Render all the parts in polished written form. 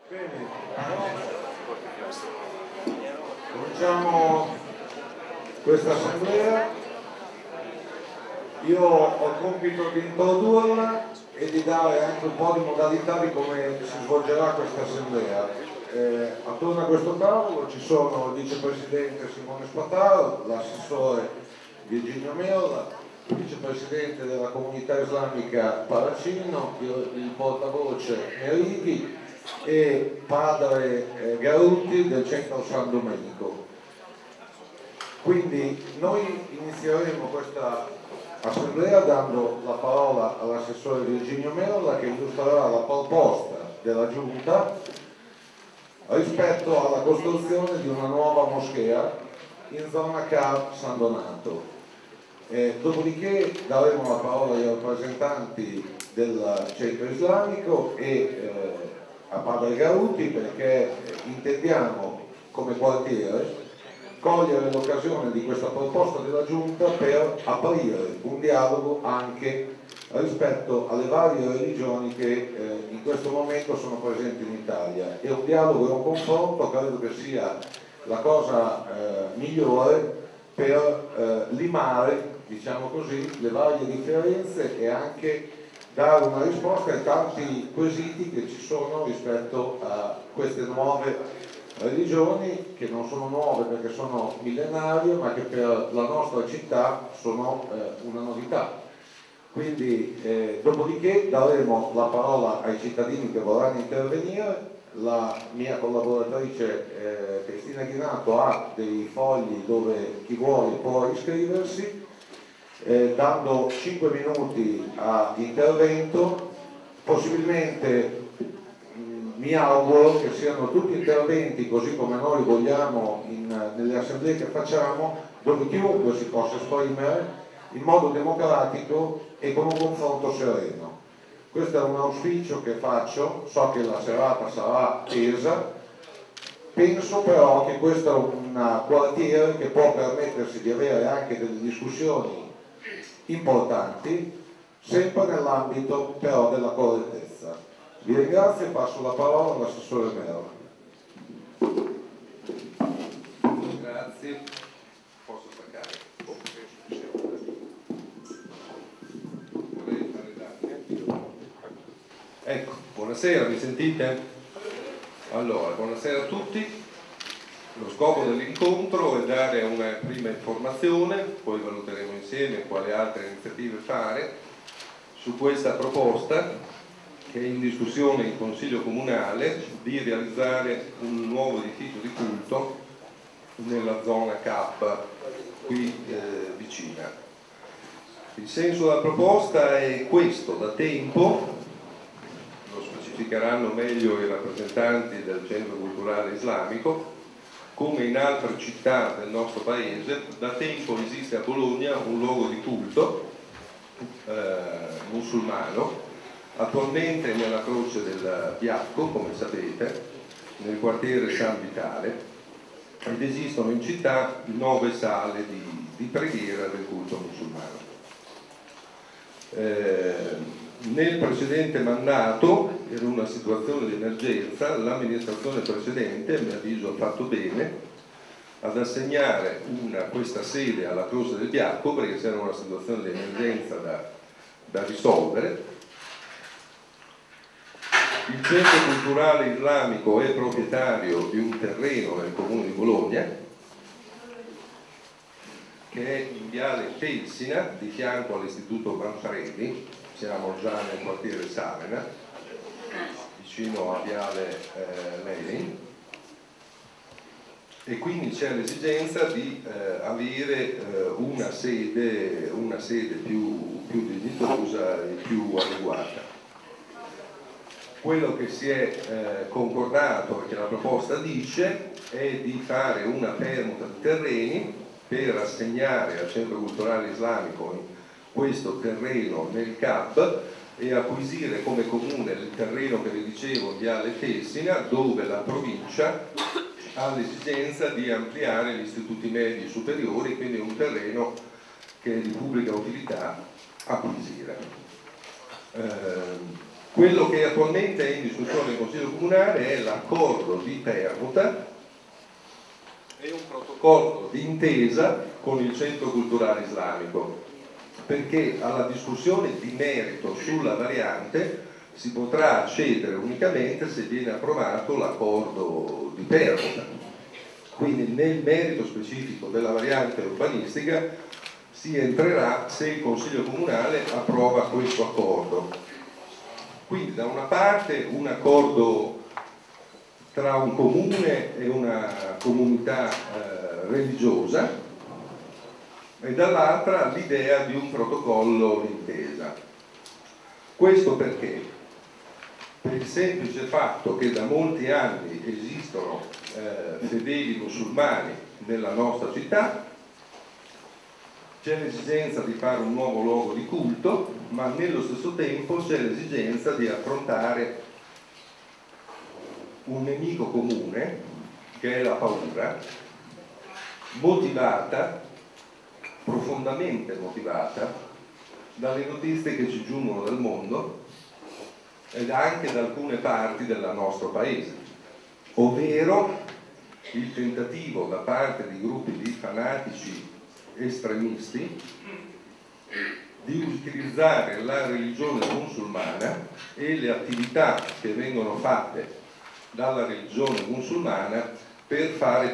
Bene, cominciamo questa assemblea. Io ho il compito di introdurla e di dare anche un po' di modalità di come si svolgerà questa assemblea. Attorno a questo tavolo ci sono il vicepresidente Simone Spataro, l'assessore Virginio Meola, il vicepresidente della comunità islamica Paracino, il portavoce Meriti e padre Garutti del centro San Domenico. Quindi noi inizieremo questa assemblea dando la parola all'assessore Virginio Meola, che illustrerà la proposta della Giunta rispetto alla costruzione di una nuova moschea in zona CAR San Donato. Dopodiché daremo la parola ai rappresentanti del centro islamico e a padre Garutti, perché intendiamo come quartiere cogliere l'occasione di questa proposta della Giunta per aprire un dialogo anche rispetto alle varie religioni che in questo momento sono presenti in Italia. E un dialogo e un confronto credo che sia la cosa migliore per limare, diciamo così, le varie differenze e anche dare una risposta ai tanti quesiti che ci sono rispetto a queste nuove religioni, che non sono nuove perché sono millenarie, ma che per la nostra città sono una novità. Quindi dopodiché daremo la parola ai cittadini che vorranno intervenire. La mia collaboratrice Cristina Ghinato ha dei fogli dove chi vuole può iscriversi, dando 5 minuti a intervento. Possibilmente mi auguro che siano tutti interventi così come noi vogliamo nelle assemblee che facciamo, dove chiunque si possa esprimere in modo democratico e con un confronto sereno. Questo è un auspicio che faccio, so che la serata sarà tesa, penso però che questo è un quartiere che può permettersi di avere anche delle discussioni importanti, sempre nell'ambito però della correttezza. Vi ringrazio e passo la parola all'assessore Meola. Grazie. Posso staccare? Ecco, buonasera, mi sentite? Allora, buonasera a tutti. Lo scopo dell'incontro è dare una prima informazione, poi valuteremo insieme quali altre iniziative fare su questa proposta che è in discussione in Consiglio Comunale di realizzare un nuovo edificio di culto nella zona K qui vicina. Il senso della proposta è questo: da tempo, lo specificheranno meglio i rappresentanti del Centro Culturale Islamico, come in altre città del nostro paese, da tempo esiste a Bologna un luogo di culto musulmano, attualmente nella Croce del Biacco, come sapete, nel quartiere San Vitale, ed esistono in città 9 sale di preghiera del culto musulmano. Nel precedente mandato, in una situazione di emergenza, l'amministrazione precedente, a mio avviso, ha fatto bene ad assegnare questa sede alla Croce del Biacco, perché c'era una situazione di emergenza da risolvere. Il Centro Culturale Islamico è proprietario di un terreno nel comune di Bologna, che è in viale Felsina, di fianco all'istituto Manfredi. Siamo già nel quartiere Savena, vicino a viale Lenin, e quindi c'è l'esigenza di avere una sede più dignitosa e più adeguata. Quello che si è concordato, perché la proposta dice, è di fare una permuta di terreni per assegnare al Centro Culturale Islamico questo terreno nel CAB e acquisire come comune il terreno che vi dicevo in viale Felsina, dove la provincia ha l'esigenza di ampliare gli istituti medi superiori, quindi un terreno che è di pubblica utilità acquisire. Quello che attualmente è in discussione in Consiglio Comunale è l'accordo di permuta e un protocollo d'intesa con il Centro Culturale Islamico, perché alla discussione di merito sulla variante si potrà accedere unicamente se viene approvato l'accordo di permuta. Quindi nel merito specifico della variante urbanistica si entrerà se il Consiglio Comunale approva questo accordo. Quindi da una parte un accordo tra un comune e una comunità religiosa e dall'altra l'idea di un protocollo d'intesa. Questo perché? Per il semplice fatto che da molti anni esistono fedeli musulmani nella nostra città, c'è l'esigenza di fare un nuovo luogo di culto, ma nello stesso tempo c'è l'esigenza di affrontare un nemico comune, che è la paura, motivata, profondamente motivata, dalle notizie che ci giungono dal mondo ed anche da alcune parti del nostro paese, ovvero il tentativo da parte di gruppi di fanatici estremisti di utilizzare la religione musulmana e le attività che vengono fatte dalla religione musulmana per fare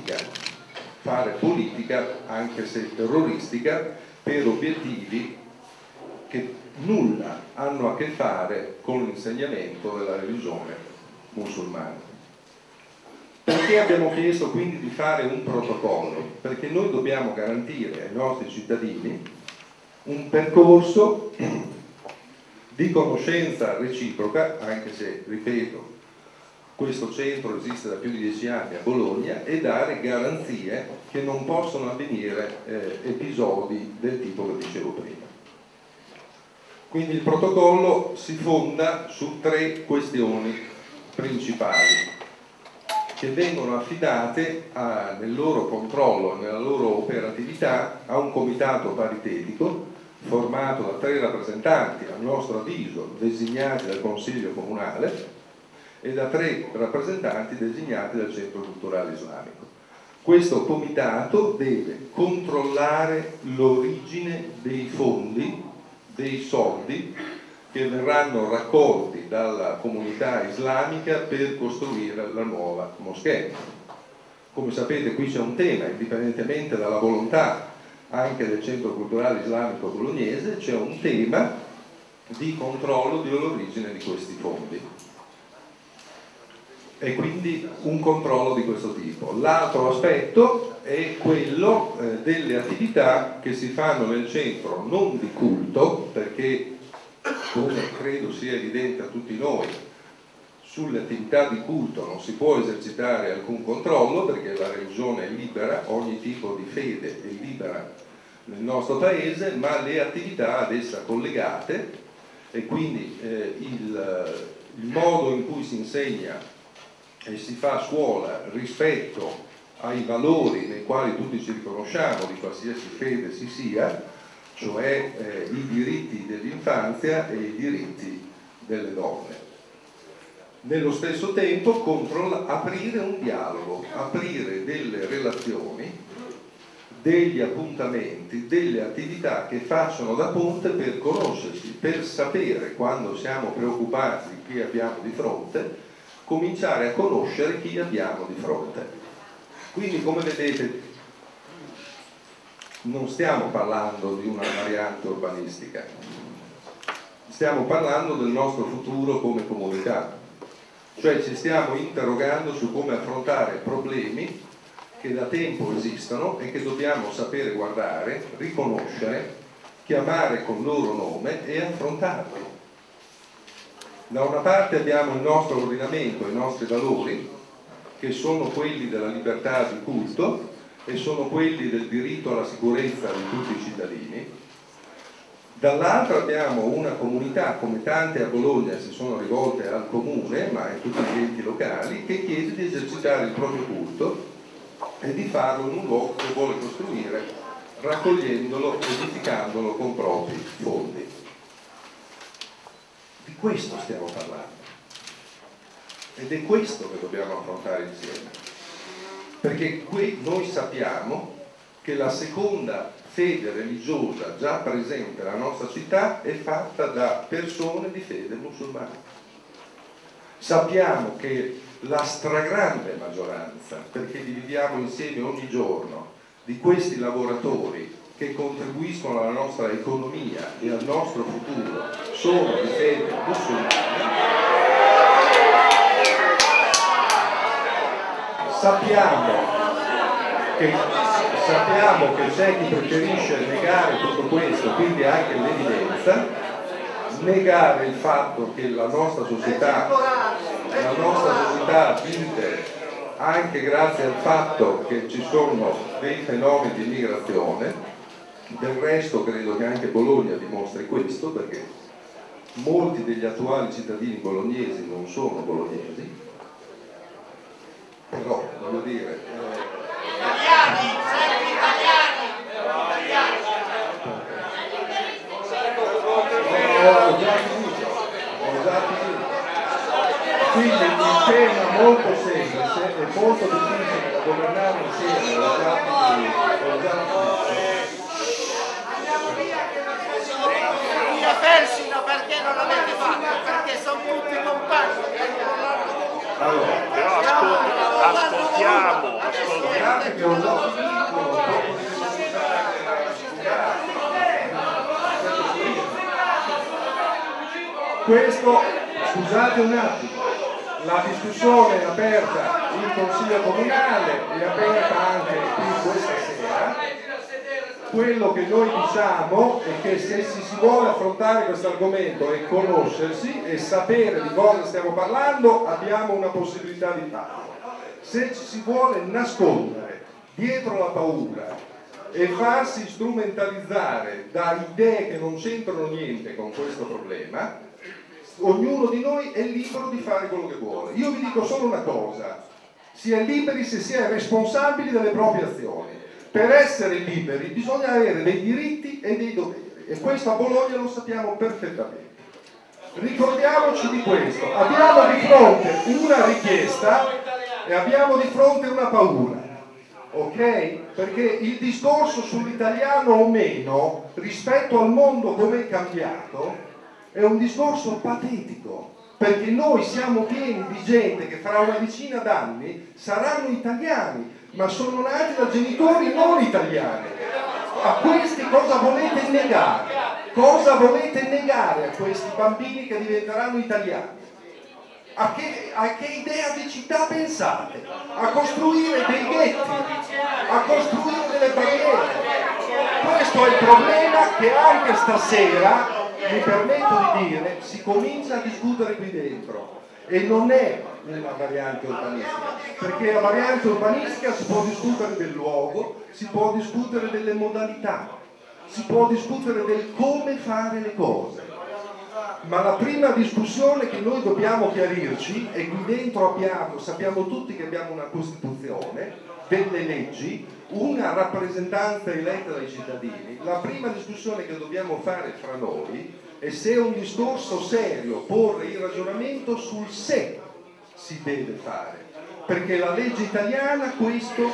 politica anche se terroristica, per obiettivi che nulla hanno a che fare con l'insegnamento della religione musulmana. Perché abbiamo chiesto quindi di fare un protocollo? Perché noi dobbiamo garantire ai nostri cittadini un percorso di conoscenza reciproca, anche se, ripeto, questo centro esiste da più di 10 anni a Bologna, e dare garanzie che non possono avvenire episodi del tipo che dicevo prima. Quindi il protocollo si fonda su 3 questioni principali che vengono affidate nel loro controllo e nella loro operatività a un comitato paritetico formato da 3 rappresentanti, a nostro avviso designati dal Consiglio Comunale, e da 3 rappresentanti designati dal Centro Culturale Islamico. Questo comitato deve controllare l'origine dei fondi, dei soldi che verranno raccolti dalla comunità islamica per costruire la nuova moschea. Come sapete, qui c'è un tema, indipendentemente dalla volontà anche del Centro Culturale Islamico Bolognese, c'è un tema di controllo dell'origine di questi fondi e quindi un controllo di questo tipo. L'altro aspetto è quello delle attività che si fanno nel centro, non di culto, perché come credo sia evidente a tutti noi, sulle attività di culto non si può esercitare alcun controllo, perché la religione è libera, ogni tipo di fede è libera nel nostro paese, ma le attività ad essa collegate e quindi il modo in cui si insegna e si fa scuola rispetto ai valori nei quali tutti ci riconosciamo, di qualsiasi fede si sia, cioè i diritti dell'infanzia e i diritti delle donne. Nello stesso tempo aprire un dialogo, aprire delle relazioni, degli appuntamenti, delle attività che facciano da ponte per conoscersi, per sapere, quando siamo preoccupati di chi abbiamo di fronte, cominciare a conoscere chi abbiamo di fronte. Quindi, come vedete, non stiamo parlando di una variante urbanistica, stiamo parlando del nostro futuro come comunità, cioè ci stiamo interrogando su come affrontare problemi che da tempo esistono e che dobbiamo sapere guardare, riconoscere, chiamare con loro nome e affrontarli. Da una parte abbiamo il nostro ordinamento, i nostri valori, che sono quelli della libertà di culto e sono quelli del diritto alla sicurezza di tutti i cittadini. Dall'altra abbiamo una comunità, come tante a Bologna si sono rivolte al comune, ma in tutti gli enti locali, che chiede di esercitare il proprio culto e di farlo in un luogo che vuole costruire, raccogliendolo, edificandolo con propri fondi. Di questo stiamo parlando. Ed è questo che dobbiamo affrontare insieme. Perché qui noi sappiamo che la seconda fede religiosa già presente nella nostra città è fatta da persone di fede musulmana. Sappiamo che la stragrande maggioranza, perché dividiamo insieme ogni giorno, di questi lavoratori che contribuiscono alla nostra economia e al nostro futuro sono di fede musulmana. Sappiamo che c'è chi preferisce negare tutto questo, quindi anche l'evidenza, negare il fatto che la nostra società vive anche grazie al fatto che ci sono dei fenomeni di immigrazione. Del resto credo che anche Bologna dimostri questo, perché molti degli attuali cittadini bolognesi non sono bolognesi, però voglio dire ho già finito. Quindi il tema molto semplice e molto difficile da governare insieme, ho già via Persino, perché non l'avete fatto? Perché sono tutti compagni. allora, Però ascoltiamo. guardate che ho già finito. Questo, scusate un attimo, la discussione è aperta in Consiglio Comunale, è aperta anche qui questa sera. Quello che noi diciamo è che se si vuole affrontare questo argomento e conoscersi e sapere di cosa stiamo parlando, abbiamo una possibilità di farlo. Se ci si vuole nascondere dietro la paura e farsi strumentalizzare da idee che non c'entrano niente con questo problema, ognuno di noi è libero di fare quello che vuole. Io vi dico solo una cosa: si è liberi se si è responsabili delle proprie azioni. Per essere liberi bisogna avere dei diritti e dei doveri, e questo a Bologna lo sappiamo perfettamente. Ricordiamoci di questo: abbiamo di fronte una richiesta e abbiamo di fronte una paura, ok? Perché il discorso sull'italiano o meno rispetto al mondo come è cambiato è un discorso patetico, perché noi siamo pieni di gente che fra una decina d'anni saranno italiani, ma sono nati da genitori non italiani. A questi cosa volete negare? Cosa volete negare a questi bambini che diventeranno italiani? A che idea di città pensate? A costruire dei ghetti, a costruire delle barriere. Questo è il problema che anche stasera, mi permetto di dire, si comincia a discutere qui dentro. E non è una variante urbanistica, perché la variante urbanistica si può discutere del luogo, si può discutere delle modalità, si può discutere del come fare le cose. Ma la prima discussione che noi dobbiamo chiarirci, e qui dentro sappiamo tutti che abbiamo una Costituzione, delle leggi, una rappresentanza eletta dai cittadini, la prima discussione che dobbiamo fare fra noi è se è un discorso serio porre il ragionamento sul se si deve fare, perché la legge italiana questo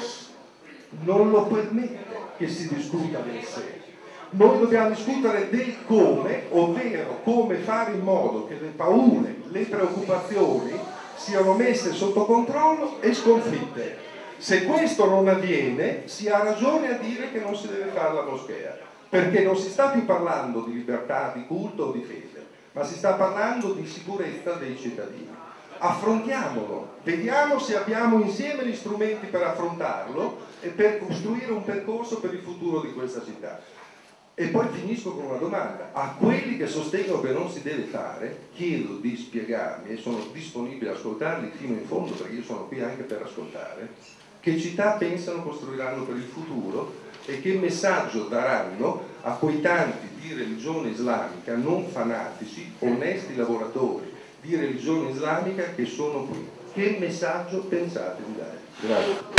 non lo permette, che si discuta del se. Noi dobbiamo discutere del come, ovvero come fare in modo che le paure, le preoccupazioni siano messe sotto controllo e sconfitte. Se questo non avviene, si ha ragione a dire che non si deve fare la moschea, perché non si sta più parlando di libertà di culto o di fede, ma si sta parlando di sicurezza dei cittadini. Affrontiamolo, vediamo se abbiamo insieme gli strumenti per affrontarlo e per costruire un percorso per il futuro di questa città. E poi finisco con una domanda: a quelli che sostengono che non si deve fare, chiedo di spiegarmi, e sono disponibile a ascoltarli fino in fondo, perché io sono qui anche per ascoltare, che città pensano costruiranno per il futuro e che messaggio daranno a quei tanti di religione islamica non fanatici, onesti lavoratori di religione islamica che sono qui. Che messaggio pensate di dare? Grazie.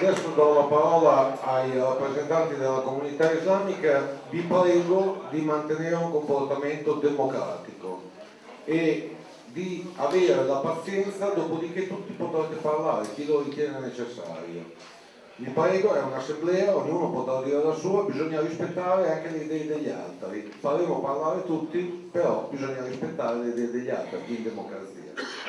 adesso do la parola ai rappresentanti della comunità islamica. Vi prego di mantenere un comportamento democratico e di avere la pazienza, dopodiché tutti potrete parlare, chi lo ritiene necessario. Vi prego, è un'assemblea, ognuno potrà dire la sua, bisogna rispettare anche le idee degli altri. Faremo parlare tutti, però bisogna rispettare le idee degli altri in democrazia.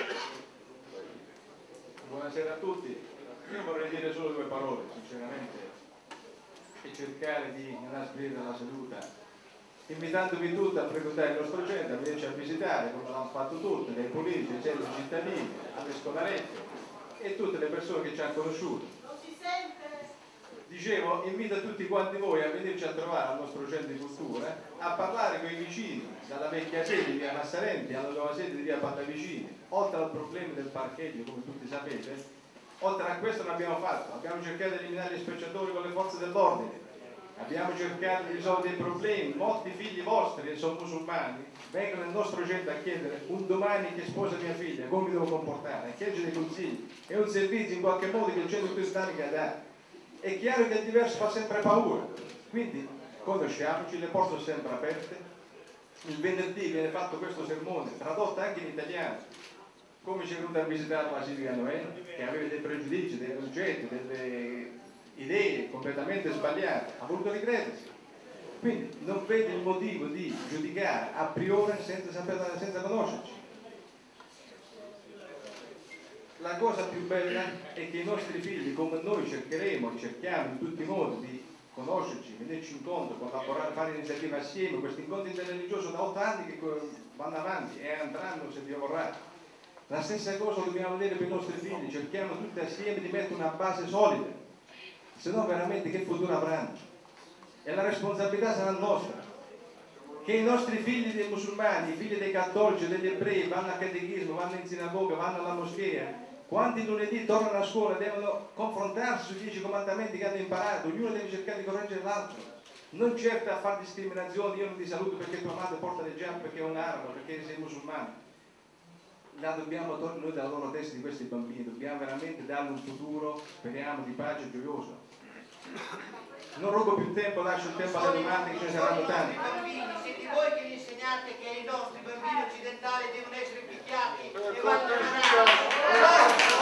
Buonasera a tutti. Io vorrei dire solo due parole, sinceramente, e cercare di inasprire la seduta, invitandovi tutti a frequentare il nostro centro, a venirci a visitare, come l'hanno fatto tutti, dai politici, ai centri cittadini, alle scolarette e tutte le persone che ci hanno conosciuto. Dicevo, invito tutti quanti voi a venirci a trovare al nostro centro di cultura, a parlare con i vicini, dalla vecchia sede di via Massarenti alla nuova sede di via Pallavicini, oltre al problema del parcheggio, come tutti sapete. Oltre a questo non abbiamo fatto, abbiamo cercato di eliminare gli spacciatori con le forze dell'ordine, abbiamo cercato di risolvere i problemi. Molti figli vostri che sono musulmani vengono nel nostro centro a chiedere: un domani che sposa mia figlia, come mi devo comportare? A chiedere dei consigli. È un servizio in qualche modo che il centro islamico dà. È chiaro che il diverso fa sempre paura, quindi conosciamoci, le porte sono sempre aperte. Il venerdì viene fatto questo sermone, tradotto anche in italiano. Come ci è venuto a visitare la Silvia Noè, che aveva dei pregiudizi, dei concetti, delle idee completamente sbagliate, ha voluto ricredersi. Quindi non vedo il motivo di giudicare a priori senza conoscerci. La cosa più bella è che i nostri figli, come noi cerchiamo in tutti i modi di conoscerci, venirci incontro, collaborare, fare iniziative assieme, questi incontri interreligiosi da 8 anni che vanno avanti e andranno se Dio vorrà. La stessa cosa dobbiamo vedere per i nostri figli, cerchiamo tutti assieme di mettere una base solida, se no veramente che futuro avranno? E la responsabilità sarà nostra. Che i nostri figli dei musulmani, i figli dei cattolici, degli ebrei vanno al catechismo, vanno in sinagoga, vanno alla moschea, quanti lunedì tornano a scuola devono confrontarsi sui 10 comandamenti che hanno imparato, ognuno deve cercare di correggere l'altro, non certo a fare discriminazioni. Io non ti saluto perché tua madre porta le giacche, perché è un arabo, perché sei musulmano. La dobbiamo togliere noi dalla loro testa di questi bambini, dobbiamo veramente dargli un futuro, speriamo, di pace e gioioso. Non rubo più tempo, lascio il tempo alle domande, che ce ne saranno tanti. Siete voi che gli insegnate che i nostri bambini occidentali devono essere picchiati e vanno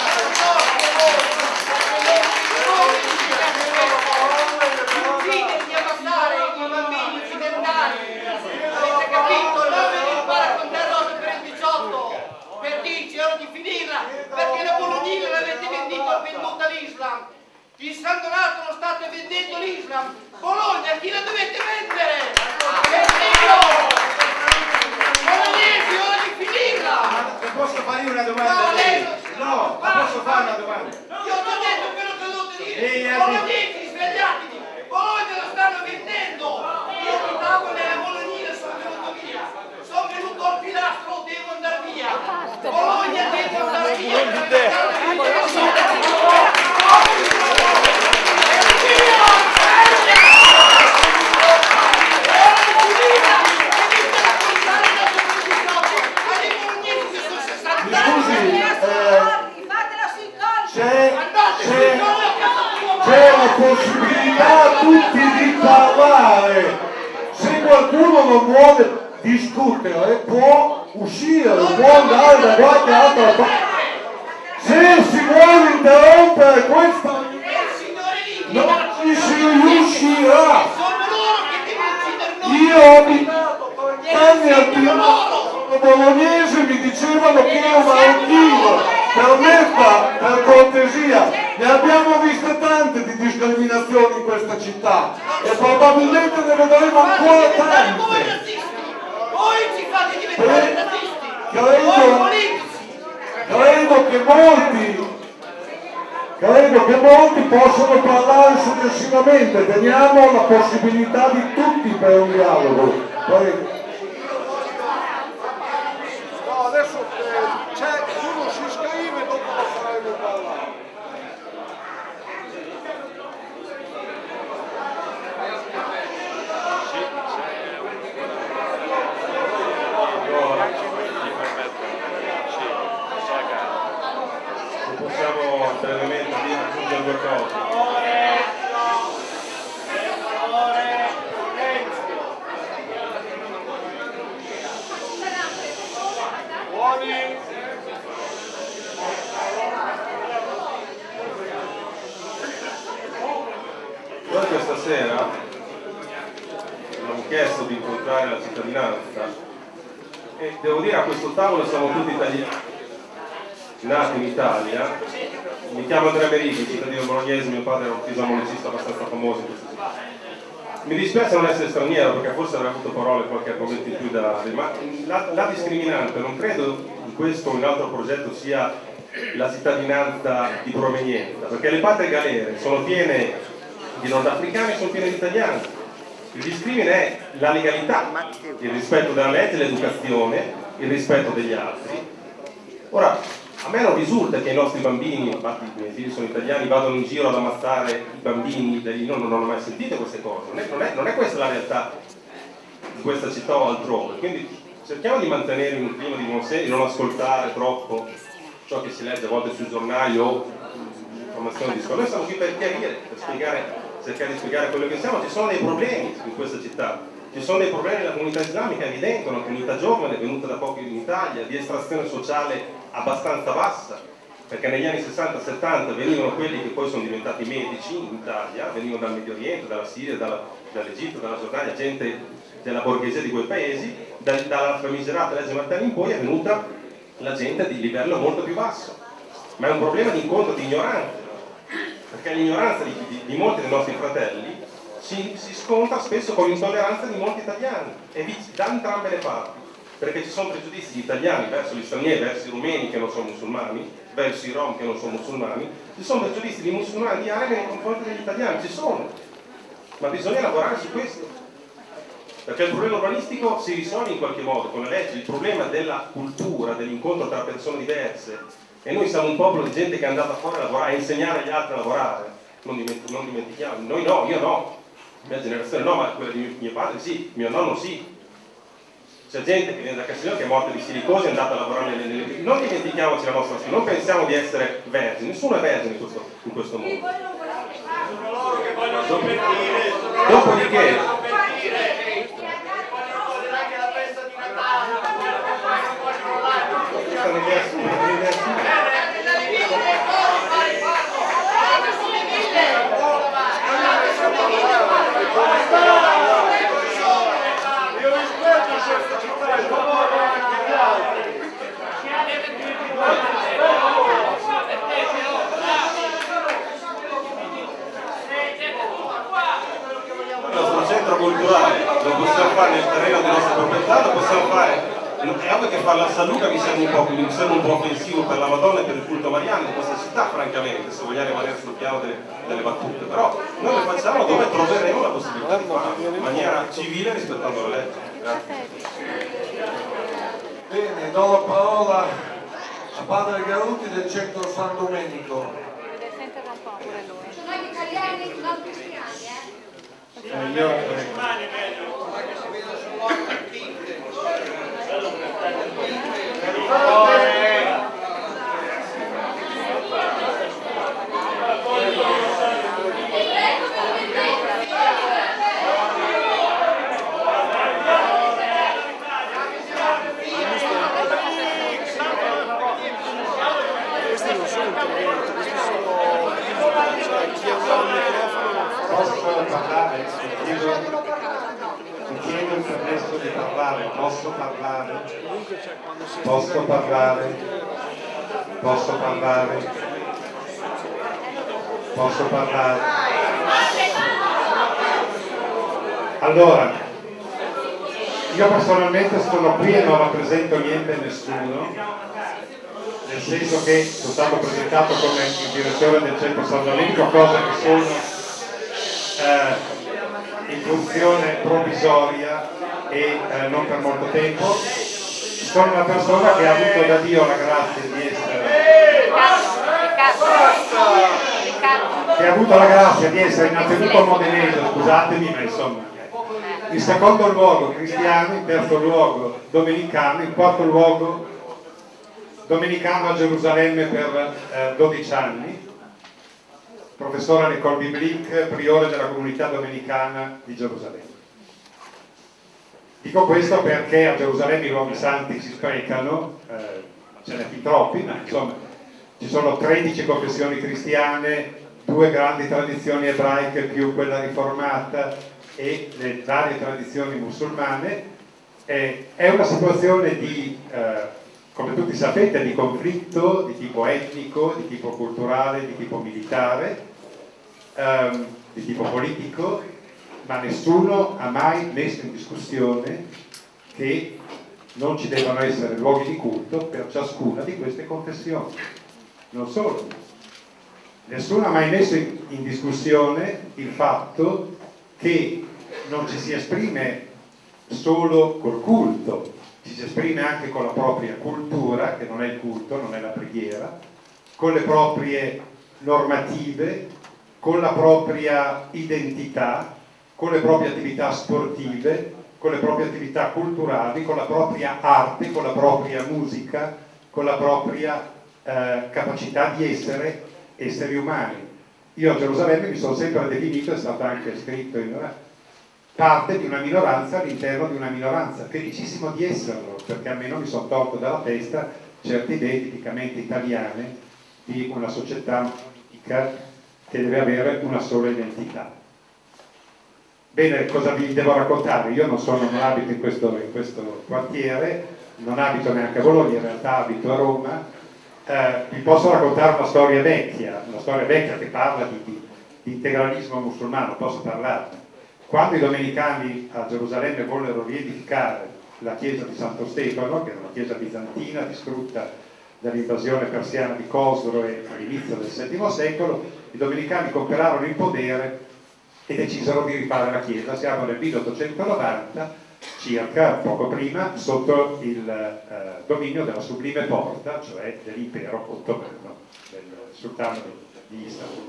di ammazzare i bambini occidentali. Avete capito? Non venire qua a raccontare cose per il 18, per dirci ora di finirla, perché la Bologna l'avete venduta all'Islam. Il San Donato lo state vendendo l'Islam. Bologna chi la dovete vendere? Bolognesi, ora di finirla! Posso fare una domanda? No, posso fare una domanda? Io ti ho detto quello che ho dovuto dire. Bolognesi, svegliatevi! Bologna lo stanno vendendo! Io mi tavolo nella Bologna, sono venuto via. Sono venuto al pilastro, devo andare via. Bologna deve andare via. C'è la possibilità a tutti di parlare. Se qualcuno non vuole discutere può uscire, può andare da qualche altra parte. Se si vuole interrompere questa non ci si riuscirà. Io ho abitato 30 anni al Piemonte bolognese, mi dicevano che ero marocchino. Permetta, per cortesia, ne abbiamo viste tante di discriminazioni in questa città e probabilmente ne vedremo ancora tante. Voi ci fate diventare nazisti. Credo che molti possono parlare successivamente. Teniamo la possibilità di tutti per un dialogo. Prego. No, adesso uno si iscrive e dopo lo faremo parlare. possiamo brevemente aggiungere due cose. Noi questa sera abbiamo chiesto di incontrare la cittadinanza e devo dire a questo tavolo siamo tutti italiani, nati in Italia. Mi chiamo Andrea Merighi, cittadino bolognese, mio padre era un fisamonicista abbastanza famoso in questa città. Mi dispiace non essere straniero perché forse avrei avuto parole qualche argomento in più da dire, ma la discriminante non credo in questo o in altro progetto sia la cittadinanza di provenienza, perché le patrie galere sono piene di nordafricani e sono piene di italiani. Il discrimine è la legalità, il rispetto della legge, l'educazione, il rispetto degli altri. Ora, a me non risulta che i nostri bambini, infatti i miei figli sono italiani, vadano in giro ad ammazzare i bambini degli... non ho mai sentito queste cose, non è questa la realtà di questa città o altrove, quindi cerchiamo di mantenere un clima di buon senso, di non ascoltare troppo ciò che si legge a volte sui giornali o informazioni di scuola. Noi siamo qui per chiarire, per cercare di spiegare quello che siamo. Ci sono dei problemi in questa città, ci sono dei problemi nella comunità islamica evidenti, una comunità giovane venuta da poco in Italia, di estrazione sociale abbastanza bassa, perché negli anni 60-70 venivano quelli che poi sono diventati medici in Italia, venivano dal Medio Oriente, dalla Siria, dall'Egitto, dalla Giordania, gente della borghesia di quei paesi. Dalla famigerata legge Martelli in poi è venuta la gente di livello molto più basso, ma è un problema di incontro di ignoranza, perché l'ignoranza di molti dei nostri fratelli si scontra spesso con l'intolleranza di molti italiani, e da entrambe le parti, perché ci sono pregiudizi italiani verso gli stranieri, verso i rumeni che non sono musulmani, verso i rom che non sono musulmani, ci sono pregiudizi di musulmani, di arabi nei confronti degli italiani, ci sono, ma bisogna lavorare su questo, perché il problema urbanistico si risolve in qualche modo con le leggi, il problema della cultura, dell'incontro tra persone diverse, e noi siamo un popolo di gente che è andata fuori a lavorare, a insegnare agli altri a lavorare, non dimentichiamo, noi no, io no, la mia generazione no, ma quella di mio padre sì, mio nonno sì. C'è gente che viene da Castiglione che è morta di silicosi e è andata a lavorare nelle... Non dimentichiamoci la nostra storia, non pensiamo di essere vergini, nessuno è vergine in questo mondo. Dopodiché io rispetto questa città e lavoro anche gli altri. il nostro centro culturale lo possiamo fare nel terreno delle nostre proprietà, lo possiamo fare. È ovvio che fare la saluta mi sembra un po' offensivo per la Madonna e per il culto mariano di questa città, francamente, se vogliamo rimanere sul piano delle battute, però noi lo facciamo dove troveremo la possibilità di farlo, in maniera civile rispettando le leggi. Grazie. Bene, do la parola a Padre Garuti del Centro San Domenico. Sono gli italiani, non cristiani, Questi non sono interventi, questi sono chi ha un microfono. Posso parlare? Ti chiedo il permesso di parlare, posso parlare? Posso parlare? Posso parlare? Posso parlare? Allora, io personalmente sono qui e non rappresento niente e nessuno, nel senso che sono stato presentato come il direttore del Centro San Domenico, cosa che sono in funzione provvisoria e non per molto tempo. Sono una persona che ha avuto da Dio la grazia di essere innanzitutto modenese, scusatemi, ma insomma, in secondo luogo cristiano, in terzo luogo domenicano, in quarto luogo domenicano a Gerusalemme per 12 anni, professore all'École biblique, priore della comunità domenicana di Gerusalemme. Dico questo perché a Gerusalemme i luoghi santi si sprecano, ce n'è fin troppi, ma insomma ci sono 13 confessioni cristiane, 2 grandi tradizioni ebraiche più quella riformata e le varie tradizioni musulmane. È una situazione di, come tutti sapete, di conflitto di tipo etnico, di tipo culturale, di tipo militare, di tipo politico, ma nessuno ha mai messo in discussione che non ci devono essere luoghi di culto per ciascuna di queste confessioni. Non solo, nessuno ha mai messo in discussione il fatto che non ci si esprime solo col culto, ci si esprime anche con la propria cultura, che non è il culto, non è la preghiera, con le proprie normative, con la propria identità, con le proprie attività sportive, con le proprie attività culturali, con la propria arte, con la propria musica, con la propria capacità di essere esseri umani. Io a Gerusalemme mi sono sempre definito, è stato anche scritto in parte di una minoranza all'interno di una minoranza, felicissimo di esserlo, perché almeno mi sono tolto dalla testa certe idee tipicamente italiane di una società che deve avere una sola identità. Bene, cosa vi devo raccontare? Io non abito in questo quartiere, non abito neanche a Bologna, in realtà abito a Roma. Vi posso raccontare una storia vecchia che parla di integralismo musulmano, posso parlarne. Quando i domenicani a Gerusalemme vollero riedificare la chiesa di Santo Stefano, che era una chiesa bizantina distrutta dall'invasione persiana di Cosro all'inizio del VII secolo, i domenicani comperarono il potere e decisero di rifare la chiesa. Siamo nel 1890 circa, poco prima, sotto il dominio della Sublime Porta, cioè dell'impero ottomano, del sultano di Istanbul.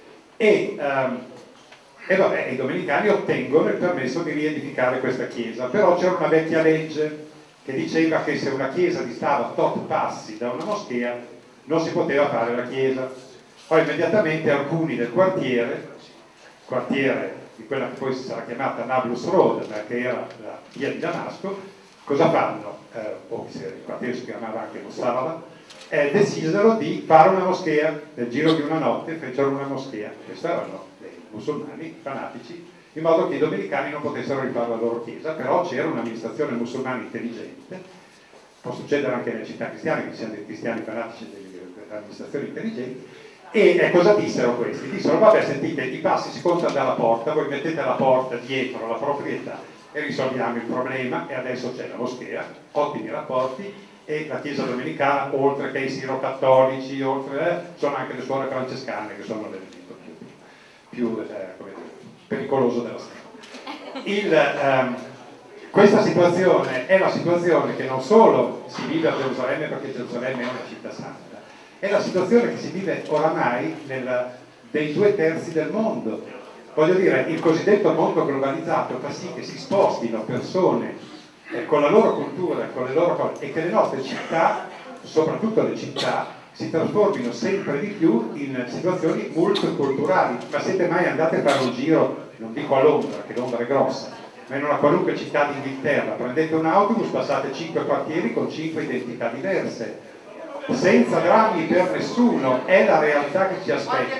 E vabbè, i domenicani ottengono il permesso di riedificare questa chiesa, però c'era una vecchia legge che diceva che se una chiesa distava tot passi da una moschea non si poteva fare la chiesa. Poi immediatamente alcuni del quartiere di quella che poi si sarà chiamata Nablus Road, che era la via di Damasco, cosa fanno? Il quartiere si chiamava anche Mussala, decisero di fare una moschea. Nel giro di una notte fecero una moschea. Questi erano dei musulmani fanatici, in modo che i domenicani non potessero rifare la loro chiesa, però c'era un'amministrazione musulmana intelligente. Può succedere anche nelle città cristiane, che ci siano dei cristiani fanatici e delle amministrazioni intelligenti. E cosa dissero questi? Dissero: vabbè, sentite, i passi si contano dalla porta, voi mettete la porta dietro la proprietà e risolviamo il problema, e adesso c'è la moschea, ottimi rapporti, e la chiesa domenicana, oltre che i sirocattolici, sono anche le suore francescane, che sono l'elemento più pericoloso della strada. Questa situazione è la situazione che non solo si vive a Gerusalemme, perché Gerusalemme è una città santa, è la situazione che si vive oramai dei 2/3 del mondo. Voglio dire, il cosiddetto mondo globalizzato fa sì che si spostino persone con la loro cultura, con le loro cose, e che le nostre città, soprattutto le città, si trasformino sempre di più in situazioni multiculturali. Ma siete mai andati a fare un giro, non dico a Londra, che Londra è grossa, ma in una qualunque città d'Inghilterra, prendete un autobus, passate 5 quartieri con 5 identità diverse, senza drammi per nessuno, è la realtà che ci aspetta.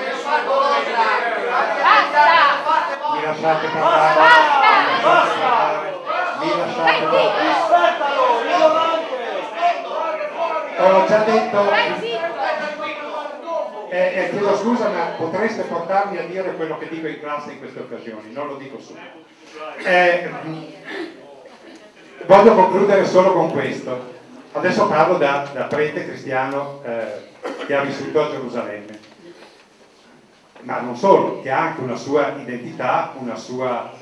Mi lasciate parlare? Mi lasciate parlare? Ho già detto, chiedo scusa, ma potreste portarmi a dire quello che dico in classe in queste occasioni, non lo dico subito. Voglio concludere solo con questo. Adesso parlo da prete cristiano che ha vissuto a Gerusalemme, ma non solo, che ha anche una sua identità, una sua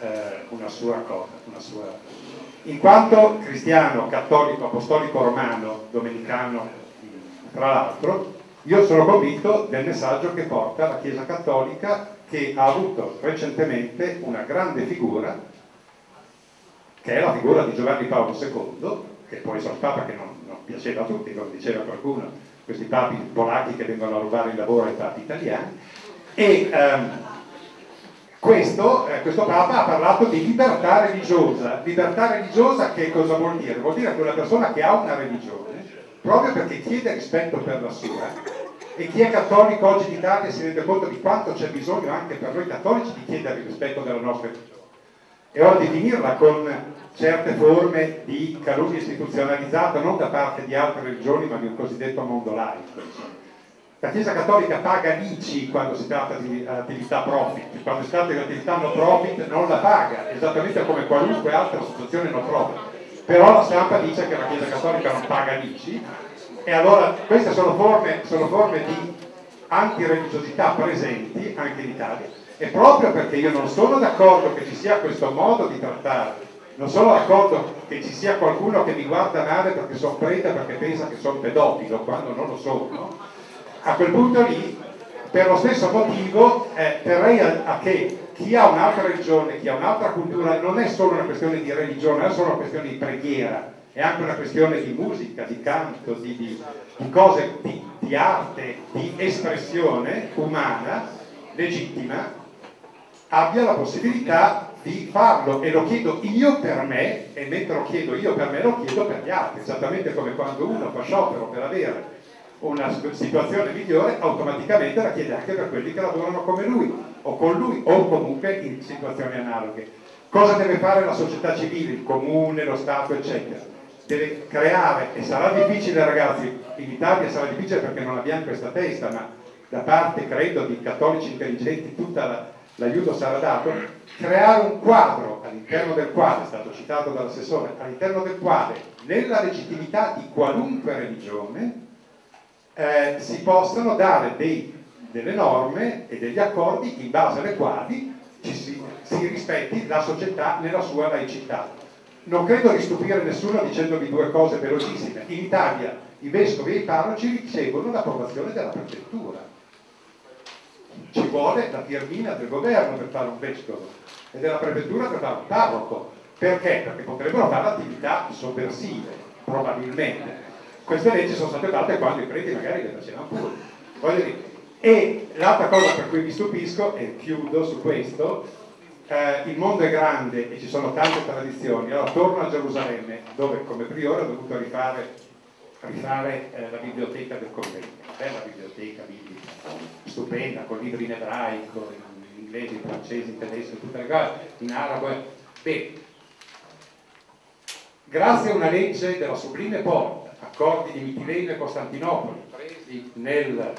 cosa. In quanto cristiano, cattolico, apostolico romano, domenicano, tra l'altro, io sono convinto del messaggio che porta la Chiesa Cattolica, che ha avuto recentemente una grande figura, che è la figura di Giovanni Paolo II, che può essere un papa che non piaceva a tutti, come diceva qualcuno, questi papi polacchi che vengono a rubare il lavoro ai papi italiani, e questo Papa ha parlato di libertà religiosa. Libertà religiosa che cosa vuol dire? Vuol dire che una persona che ha una religione, proprio perché chiede rispetto per la sua, e chi è cattolico oggi in Italia si rende conto di quanto c'è bisogno anche per noi cattolici di chiedere il rispetto della nostra religione. È ora di finirla con certe forme di calunnia istituzionalizzata, non da parte di altre religioni, ma di un cosiddetto mondo laico. La Chiesa Cattolica paga l'ICI quando si tratta di attività profit, quando si tratta di attività no profit non la paga, esattamente come qualunque altra associazione no profit. Però la stampa dice che la Chiesa Cattolica non paga l'ICI, e allora queste sono forme di antireligiosità presenti anche in Italia, e proprio perché io non sono d'accordo che ci sia questo modo di trattare, non sono d'accordo che ci sia qualcuno che mi guarda male perché sono prete, perché pensa che sono pedofilo quando non lo sono, a quel punto lì, per lo stesso motivo, terrei a che chi ha un'altra religione, chi ha un'altra cultura, non è solo una questione di religione, non è solo una questione di preghiera, è anche una questione di musica, di canto, di cose, di arte, di espressione umana, legittima, abbia la possibilità di farlo, e lo chiedo io per me, e mentre lo chiedo io per me lo chiedo per gli altri, esattamente come quando uno fa sciopero per avere una situazione migliore, automaticamente la chiede anche per quelli che lavorano come lui o con lui o comunque in situazioni analoghe. Cosa deve fare la società civile, il comune, lo Stato, eccetera? Deve creare, e sarà difficile ragazzi, in Italia sarà difficile perché non abbiamo questa testa, ma da parte credo di cattolici intelligenti tutta l'aiuto sarà dato, creare un quadro all'interno del quale, è stato citato dall'assessore, all'interno del quale nella legittimità di qualunque religione si possano dare delle norme e degli accordi in base alle quali si rispetti la società nella sua laicità. Non credo di stupire nessuno dicendovi due cose velocissime. In Italia i vescovi e i parroci ricevono l'approvazione della prefettura. Ci vuole la firmina del governo per fare un vescovo e della prefettura per fare un parroco. Perché? Perché potrebbero fare attività sovversive, probabilmente. Queste leggi sono state fatte quando i preti magari le facevano pure. Voglio dire. E l'altra cosa per cui mi stupisco, e chiudo su questo, il mondo è grande e ci sono tante tradizioni. Allora torno a Gerusalemme, dove come priore ho dovuto rifare la biblioteca del convento, bella biblioteca biblica, stupenda, con libri in ebraico, in inglese, in francese, in tedesco, tutte le cose, in arabo. Bene, grazie a una legge della Sublime Porta, accordi di Mitilene e Costantinopoli, presi nel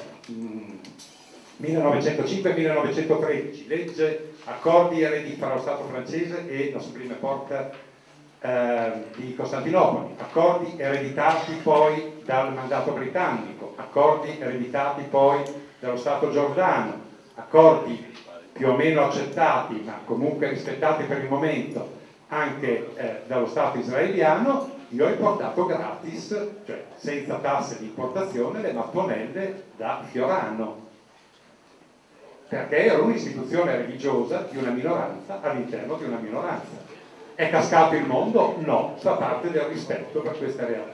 1905-1913, legge accordi erediti fra lo Stato francese e la Sublime Porta di Costantinopoli, accordi ereditati poi dal mandato britannico, accordi ereditati poi dallo Stato giordano, accordi più o meno accettati ma comunque rispettati per il momento anche dallo Stato israeliano. Io ho importato gratis, cioè senza tasse di importazione, le mattonelle da Fiorano, perché era un'istituzione religiosa di una minoranza all'interno di una minoranza. È cascato il mondo? No, fa parte del rispetto per queste realtà.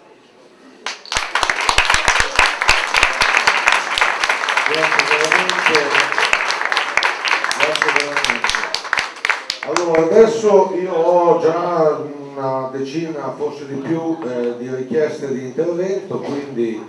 Grazie veramente. Allora, adesso io ho già una decina, forse di più, di richieste di intervento, quindi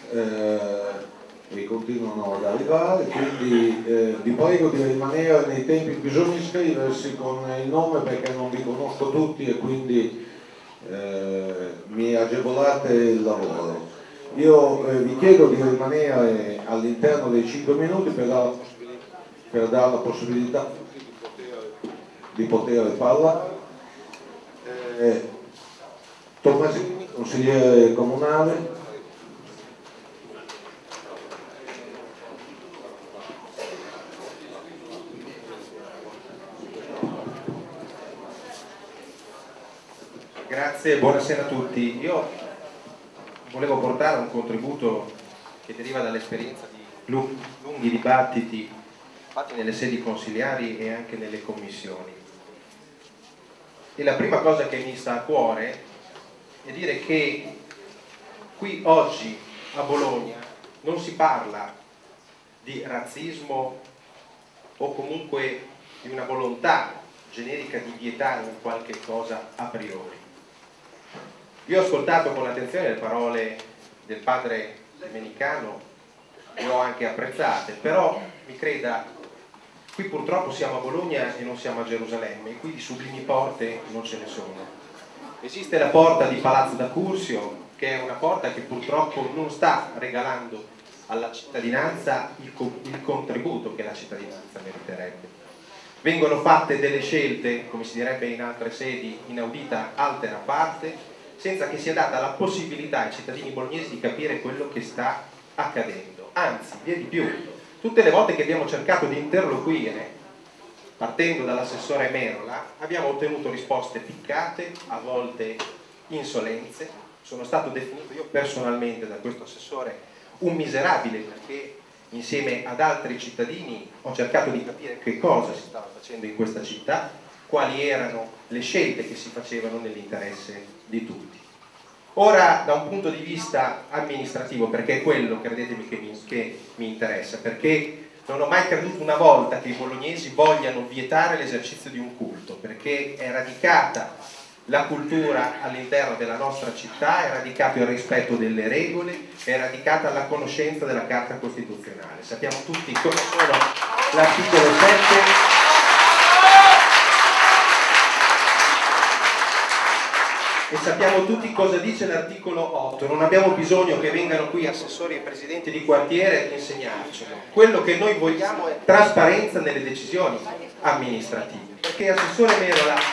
mi continuano ad arrivare, quindi vi prego di rimanere nei tempi. Bisogna iscriversi con il nome perché non vi conosco tutti e quindi mi agevolate il lavoro. Io vi chiedo di rimanere all'interno dei 5 minuti per dare la possibilità di poter parlare. Tommasini, consigliere comunale. Grazie, buonasera a tutti. Io volevo portare un contributo che deriva dall'esperienza di lunghi dibattiti fatti nelle sedi consiliari e anche nelle commissioni. E la prima cosa che mi sta a cuore e dire che qui oggi a Bologna non si parla di razzismo o comunque di una volontà generica di vietare un qualche cosa a priori. Io ho ascoltato con attenzione le parole del padre domenicano, le ho anche apprezzate, però mi creda, qui purtroppo siamo a Bologna e non siamo a Gerusalemme, e qui di sublimi porte non ce ne sono. Esiste la porta di Palazzo da Curzio, che è una porta che purtroppo non sta regalando alla cittadinanza il contributo che la cittadinanza meriterebbe. Vengono fatte delle scelte, come si direbbe in altre sedi, inaudita altera parte, senza che sia data la possibilità ai cittadini bolognesi di capire quello che sta accadendo. Anzi, via di più, tutte le volte che abbiamo cercato di interloquire, partendo dall'assessore Merola, abbiamo ottenuto risposte piccate, a volte insolenze. Sono stato definito io personalmente da questo assessore un miserabile, perché insieme ad altri cittadini ho cercato di capire che cosa si stava facendo in questa città, quali erano le scelte che si facevano nell'interesse di tutti. Ora, da un punto di vista amministrativo, perché è quello, credetemi, che mi interessa, perché non ho mai creduto una volta che i bolognesi vogliano vietare l'esercizio di un culto, perché è radicata la cultura all'interno della nostra città, è radicato il rispetto delle regole, è radicata la conoscenza della Carta Costituzionale. Sappiamo tutti come sono l'articolo 7 e sappiamo tutti cosa dice l'articolo 8. Non abbiamo bisogno che vengano qui assessori e presidenti di quartiere ad insegnarcelo. Quello che noi vogliamo è trasparenza nelle decisioni amministrative, perché assessore Merola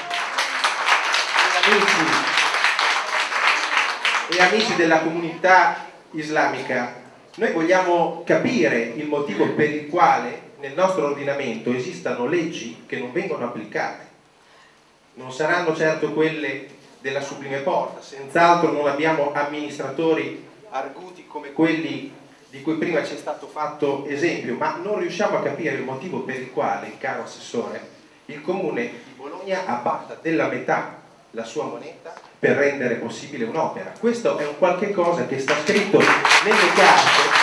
e amici della comunità islamica, noi vogliamo capire il motivo per il quale nel nostro ordinamento esistano leggi che non vengono applicate. Non saranno certo quelle della Sublime Porta, senz'altro non abbiamo amministratori arguti come quelli di cui prima ci è stato fatto esempio, ma non riusciamo a capire il motivo per il quale, caro assessore, il comune di Bologna abbatta della metà la sua moneta per rendere possibile un'opera. Questo è un qualche cosa che sta scritto nelle carte,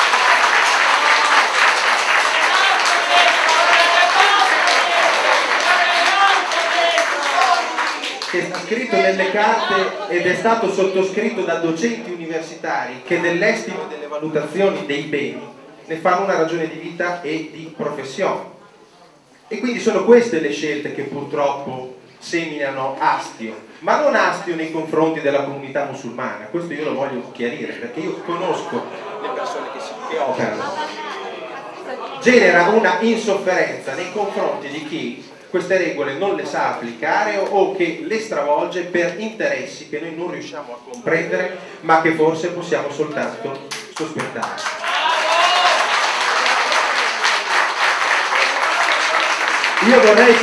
ed è stato sottoscritto da docenti universitari che dell'estimo e delle valutazioni dei beni ne fanno una ragione di vita e di professione. E quindi sono queste le scelte che purtroppo seminano astio, ma non astio nei confronti della comunità musulmana. Questo io lo voglio chiarire, perché io conosco le persone che operano. Genera una insofferenza nei confronti di chi queste regole non le sa applicare o che le stravolge per interessi che noi non riusciamo a comprendere, ma che forse possiamo soltanto sospettare. Io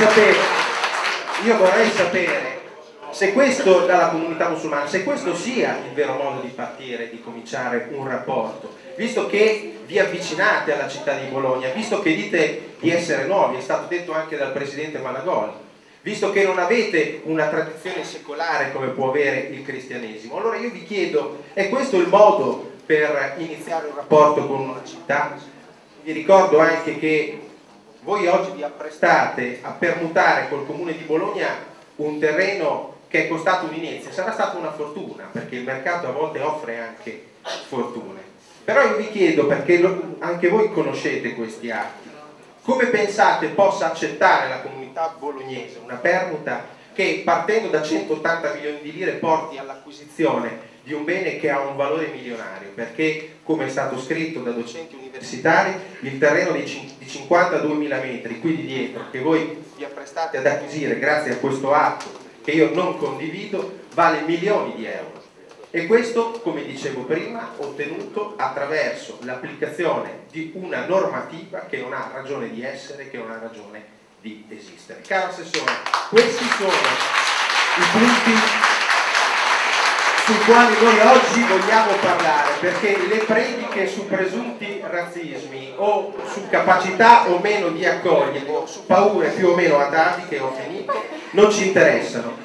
vorrei sapere se questo, dalla comunità musulmana, se questo sia il vero modo di partire, di cominciare un rapporto, visto che vi avvicinate alla città di Bologna, visto che dite di essere nuovi, è stato detto anche dal presidente Malagoli, visto che non avete una tradizione secolare come può avere il cristianesimo. Allora io vi chiedo, è questo il modo per iniziare un rapporto con una città? Vi ricordo anche che voi oggi vi apprestate a permutare col comune di Bologna un terreno che è costato un'inizia. Sarà stata una fortuna, perché il mercato a volte offre anche fortune. Però io vi chiedo, perché anche voi conoscete questi atti, come pensate possa accettare la comunità bolognese una permuta che, partendo da 180 milioni di lire, porti all'acquisizione di un bene che ha un valore milionario? Perché, come è stato scritto da docenti universitari, il terreno di 52.000 metri qui di dietro, che voi vi apprestate ad acquisire grazie a questo atto che io non condivido, vale milioni di euro. E questo, come dicevo prima, ottenuto attraverso l'applicazione di una normativa che non ha ragione di essere, che non ha ragione di esistere. Caro assessore, questi sono i punti sui quali noi oggi vogliamo parlare, perché le prediche su presunti razzismi o su capacità o meno di accogliere o su paure più o meno ataviche, ho finito, non ci interessano.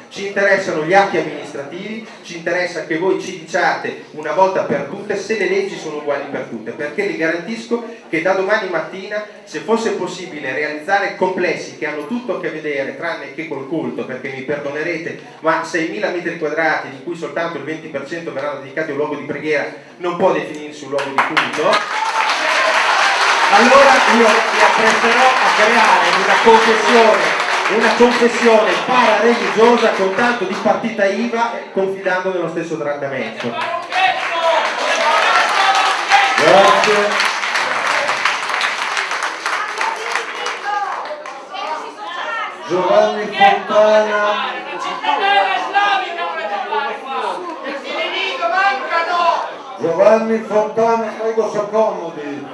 ci interessano gli atti amministrativi, ci interessa che voi ci diciate una volta per tutte se le leggi sono uguali per tutte, perché vi garantisco che da domani mattina, se fosse possibile realizzare complessi che hanno tutto a che vedere, tranne che col culto, perché mi perdonerete, ma 6.000 metri quadrati di cui soltanto il 20% verranno dedicati a un luogo di preghiera, non può definirsi un luogo di culto, allora io mi appresterò a creare una confessione parareligiosa con tanto di partita IVA, confidando nello stesso trattamento. Grazie. Giovanni Fontana. Giovanni Fontana, prego, si accomodi.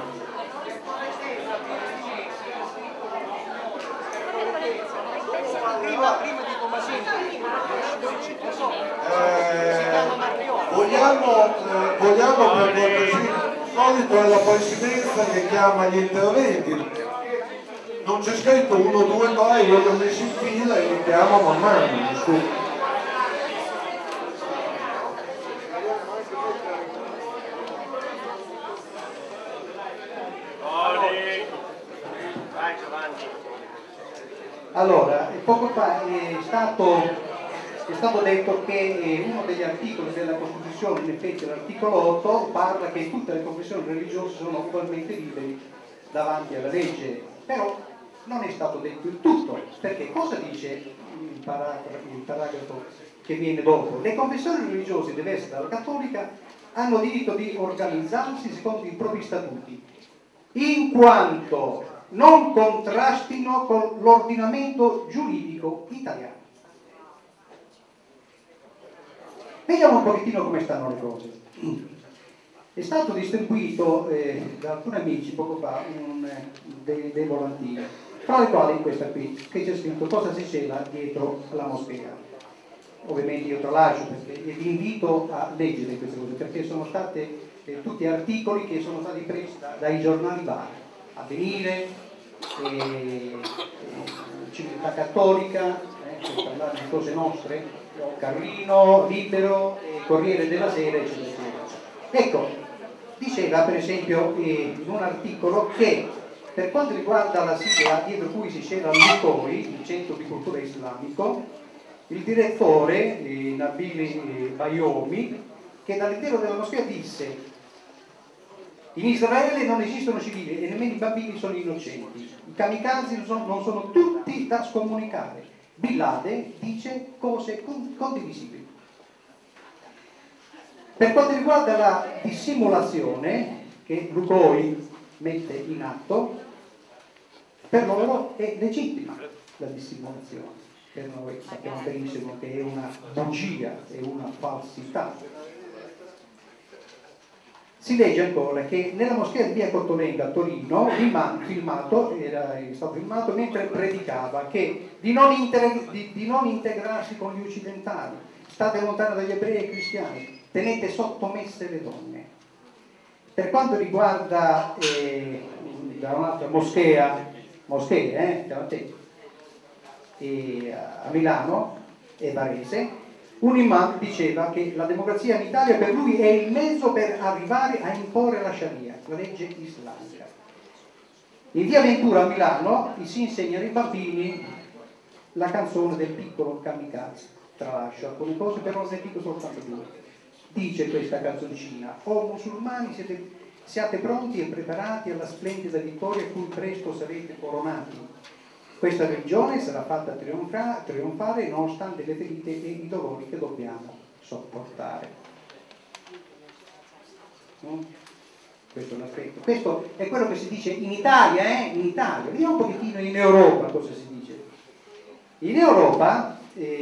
Vogliamo per cortesia, di solito è la presidenza che chiama gli interventi, non c'è scritto 1, 2, 3, io li ho messi in fila e li chiamo man mano, scusa. Allora, poco fa è stato detto che uno degli articoli della Costituzione, in effetti l'articolo 8, parla che tutte le confessioni religiose sono ugualmente liberi davanti alla legge, però non è stato detto il tutto, perché cosa dice il paragrafo che viene dopo? Le confessioni religiose diverse dalla cattolica hanno diritto di organizzarsi secondo i propri statuti, in quanto non contrastino con l'ordinamento giuridico italiano. Vediamo un pochettino come stanno le cose. È stato distribuito da alcuni amici poco fa dei volantini, tra i quali questa qui, che c'è scritto cosa si cela dietro la moschea. Ovviamente io tralascio perché vi invito a leggere queste cose, perché sono state tutti articoli che sono stati presi dai giornali vari, Avvenire, Civiltà Cattolica, per parlare di cose nostre, Carlino, Libero, Corriere della Sera, eccetera, eccetera. Ecco, diceva per esempio in un articolo che per quanto riguarda la sigla dietro cui si cela l'UCOI, il Centro di Cultura Islamico, il direttore Nabil Bayomi, che dall'interno della moschea disse: in Israele non esistono civili e nemmeno i bambini sono innocenti. I kamikaze non sono tutti da scomunicare. Bin Laden dice cose condivisibili. Per quanto riguarda la dissimulazione che Lucoi mette in atto, per loro è legittima la dissimulazione. Per noi sappiamo benissimo che è una bugia, è una falsità. Si legge ancora che nella moschea di via Cortolenga a Torino è stato filmato mentre predicava che di non integrarsi con gli occidentali, state lontani dagli ebrei e cristiani, tenete sottomesse le donne. Per quanto riguarda da un'altra a Milano e Varese, un imam diceva che la democrazia in Italia per lui è il mezzo per arrivare a imporre la Sharia, la legge islamica. In via Ventura a Milano si insegna ai bambini la canzone del piccolo kamikaze. Tralascio alcune cose, però ne dico soltanto due. Dice questa canzoncina: o musulmani siate pronti e preparati alla splendida vittoria a cui presto sarete coronati. Questa religione sarà fatta trionfare nonostante le ferite e i dolori che dobbiamo sopportare. Questo è un aspetto. Questo è quello che si dice in Italia, in Italia. Vediamo un pochettino in Europa cosa si dice. In Europa,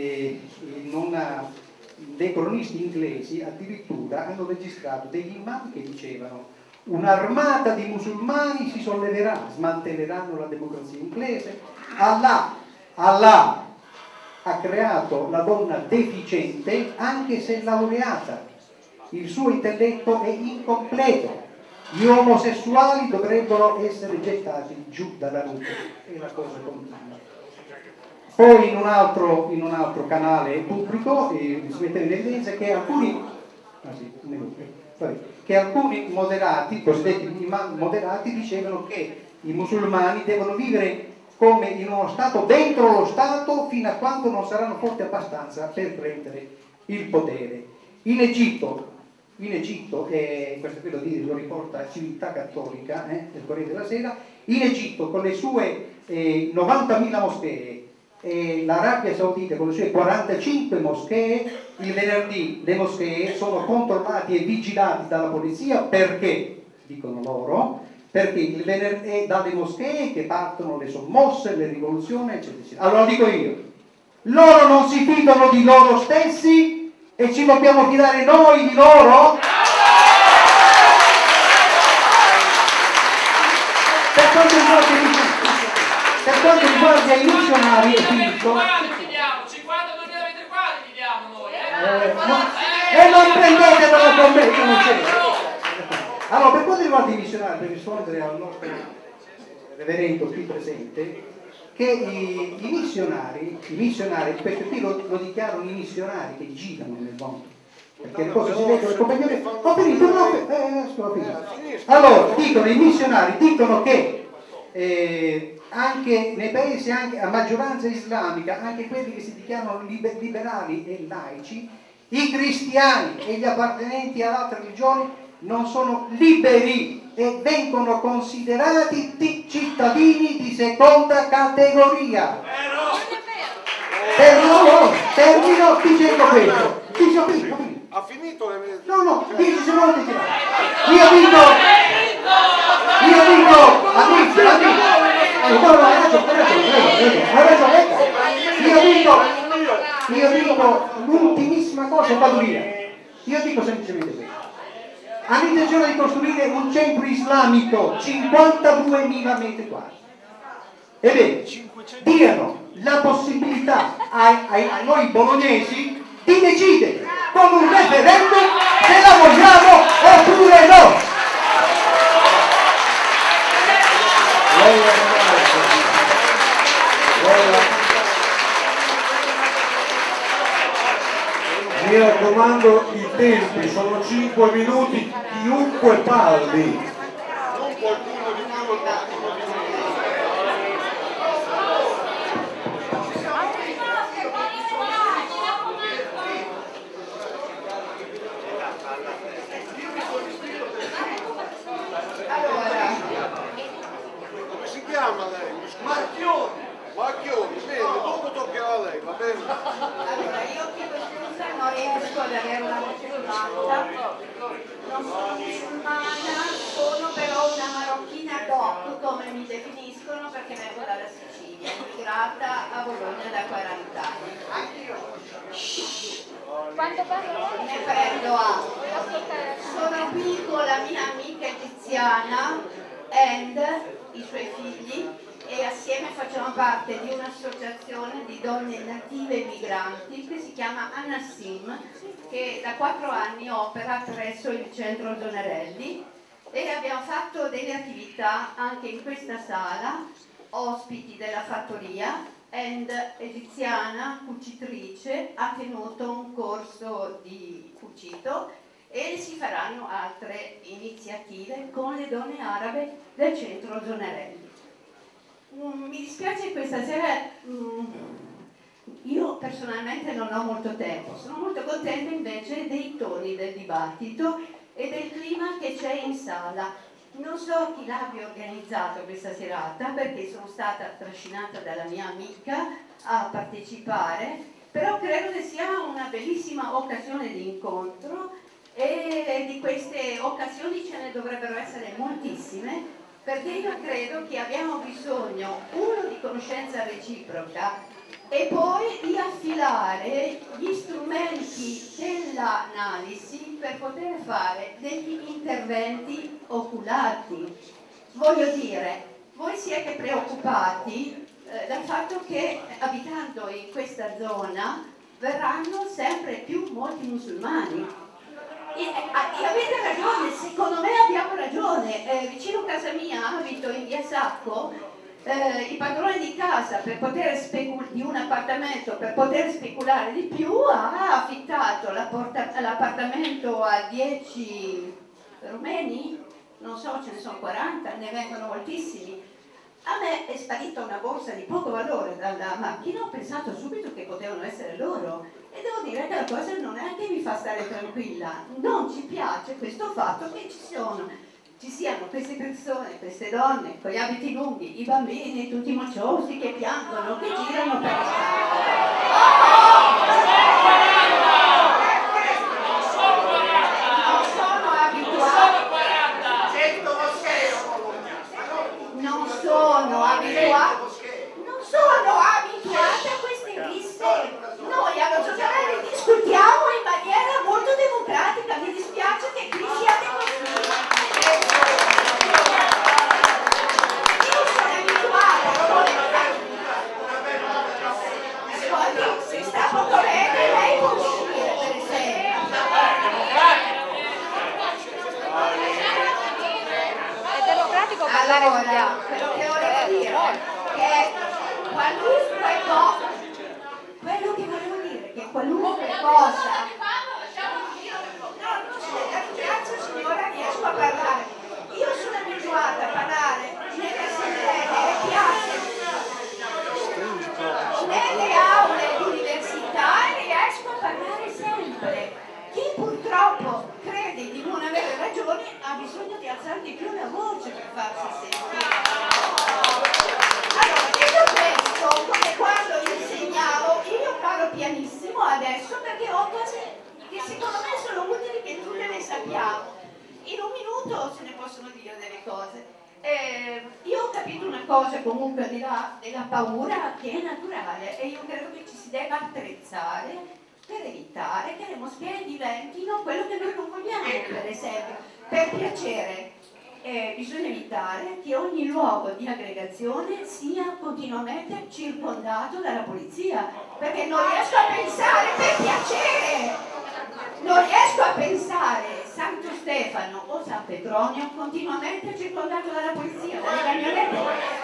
dei cronisti inglesi addirittura hanno registrato degli imam che dicevano: un'armata di musulmani si solleverà, smantelleranno la democrazia inglese. Allah ha creato la donna deficiente anche se laureata, il suo intelletto è incompleto, gli omosessuali dovrebbero essere gettati giù dalla luce, e la cosa continua. Poi in un altro canale pubblico si mette in evidenza che alcuni moderati, cosiddetti moderati, dicevano che i musulmani devono vivere come in uno Stato dentro lo Stato fino a quando non saranno forti abbastanza per prendere il potere. In Egitto, questo qui lo riporta Civiltà Cattolica del Corriere della Sera, in Egitto con le sue 90.000 moschee e l'Arabia Saudita con le sue 45 moschee, il venerdì le moschee sono controllate e vigilate dalla polizia perché, dicono loro, perché il venerdì è dalle moschee che partono le sommosse, le rivoluzioni, eccetera, eccetera. Allora dico io, loro non si fidano di loro stessi e ci dobbiamo fidare noi di loro? Per quanto riguarda i missionari, e non prendetelo con me, che non c'è. Allora, per quanto riguarda i missionari, per rispondere al nostro reverendo qui presente, che i missionari, questo qui lo dichiarano i missionari che girano nel mondo, perché le cose si leggono, compagnoni. Ho finito, allora, i missionari dicono che anche nei paesi a maggioranza islamica, anche quelli che si dichiarano liberali e laici, i cristiani e gli appartenenti ad altre religioni non sono liberi e vengono considerati cittadini di seconda categoria. Termino dicendo questo. Ha finito le... No, 10 secondi. Io dico l'ultimissima cosa e vado via. Io dico semplicemente questo. Hanno intenzione di costruire un centro islamico 52.000 metri quadri. Ebbene, diano la possibilità a noi bolognesi di decidere con un referendum se la vogliamo oppure no. Mi raccomando, i tempi sono 5 minuti, chiunque parli. Non qualcuno di più o qualcuno di meno. Come si chiama lei? Marchioni, bene, dopo toccherà a lei, va bene? Allora, io chiedo scusa, non riesco ad avere una voce più alta. Non sono musulmana, sono però una marocchina doc, come mi definiscono, perché vengo dalla Sicilia, immigrata a Bologna da 40 anni. Quando parlo Ne prendo atto. Sono qui con la mia amica egiziana and i suoi figli e assieme facciamo parte di un'associazione di donne native migranti che si chiama Anassim, che da 4 anni opera presso il centro Zonerelli e abbiamo fatto delle attività anche in questa sala, ospiti della fattoria and egiziana cucitrice ha tenuto un corso di cucito e si faranno altre iniziative con le donne arabe del centro Zonerelli. Mi dispiace questa sera, io personalmente non ho molto tempo, sono molto contenta invece dei toni del dibattito e del clima che c'è in sala. Non so chi l'abbia organizzato questa serata perché sono stata trascinata dalla mia amica a partecipare, però credo che sia una bellissima occasione di incontro e di queste occasioni ce ne dovrebbero essere moltissime, perché io credo che abbiamo bisogno, uno, di conoscenza reciproca e poi di affilare gli strumenti dell'analisi per poter fare degli interventi oculati. Voglio dire, voi siete preoccupati dal fatto che abitando in questa zona verranno sempre più molti musulmani. E avete ragione, secondo me abbiamo ragione. Vicino a casa mia, abito in via Sacco, i padroni di casa per poter di un appartamento per poter speculare di più ha affittato l'appartamento a 10 rumeni, non so, ce ne sono 40, ne vengono moltissimi. A me è sparita una borsa di poco valore dalla macchina, ho pensato subito che potevano essere loro e devo dire che la cosa non è che mi fa stare tranquilla, non ci piace questo fatto che ci siano queste persone, queste donne con gli abiti lunghi, i bambini tutti mocciosi che piangono, che girano per la non sono abituata a queste risse. Noi allo giornale discutiamo in maniera molto democratica, mi dispiace che qui siate così. Io sono abituata, ascolti, se sta poco bene lei può uscire, per esempio. È democratico parlare con gli altri. Quello che volevo dire che quello che volevo dire che qualunque cosa grazie signora, riesco a parlare. Io sono abituata a parlare nelle assemblee, nelle piazze, nelle aule di università e riesco a parlare sempre. Chi purtroppo crede di non avere ragione ha bisogno di alzare di più la voce per farsi sentire. Allora, detto questo, come quando insegnavo, io parlo pianissimo adesso perché ho cose che secondo me sono utili che tutte le sappiamo. In un minuto se ne possono dire delle cose. Io ho capito una cosa comunque della paura che è naturale e io credo che ci si debba attrezzare per evitare che le moschee diventino quello che noi non vogliamo, per esempio. Per piacere, bisogna evitare che ogni luogo di aggregazione sia continuamente circondato dalla polizia, perché non riesco a pensare, per piacere, non riesco a pensare Santo Stefano o San Petronio continuamente circondato dalla polizia, dalle camionette,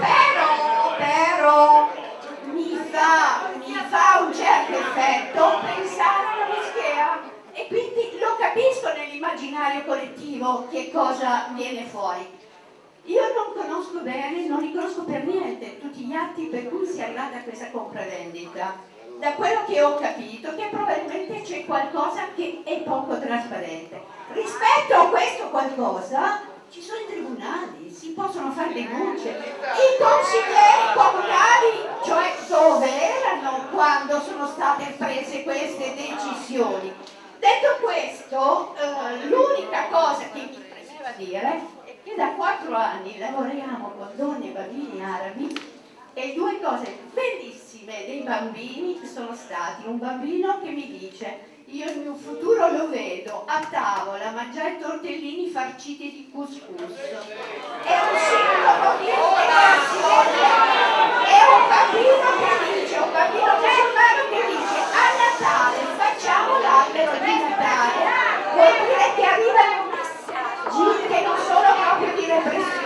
però mi fa un certo effetto pensare alla moschea e quindi lo capisco nell'immaginario collettivo che cosa viene fuori. Io non conosco bene, non li conosco per niente tutti gli atti per cui si è arrivata a questa compravendita. Da quello che ho capito che probabilmente c'è qualcosa che è poco trasparente. Rispetto a questo qualcosa ci sono i tribunali, si possono fare denunce. I consiglieri comunali, cioè dove erano quando sono state prese queste decisioni? Detto questo, l'unica cosa che mi premeva dire è che da 4 anni lavoriamo con donne e bambini arabi e 2 cose bellissime dei bambini sono stati un bambino che mi dice: io il mio futuro lo vedo a tavola a mangiare tortellini farciti di couscous. È un simbolo di integrazione. È un bambino che dice, un bambino musulmano che dice: a Natale facciamo l'albero di Natale. Vuol dire che arrivano messaggi che non sono proprio di repressione.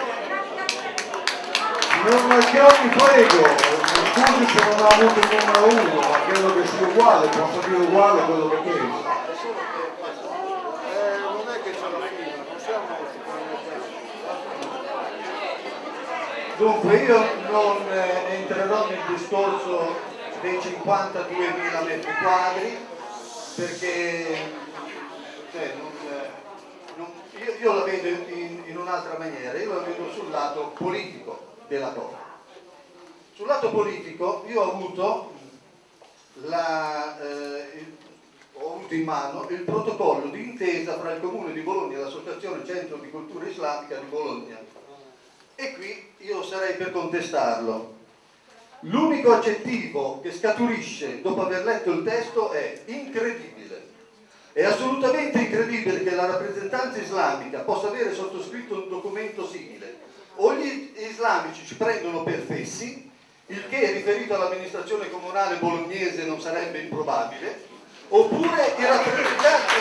Signor Marchioni, prego, scusi se non ha avuto il numero 1, ma credo che sia uguale, posso dire uguale quello che penso. Non è che ce la fila, possiamo... Dunque io non entrerò nel discorso dei 52.000 metri quadri perché io la vedo in un'altra maniera, io la vedo sul lato politico della cosa. Sul lato politico io ho avuto in mano il protocollo di intesa fra il Comune di Bologna e l'Associazione Centro di Cultura Islamica di Bologna e qui io sarei per contestarlo. L'unico aggettivo che scaturisce dopo aver letto il testo è incredibile. È assolutamente incredibile che la rappresentanza islamica possa avere sottoscritto un documento simile. O gli islamici ci prendono per fessi, il che riferito all'amministrazione comunale bolognese non sarebbe improbabile, oppure i rappresentanti...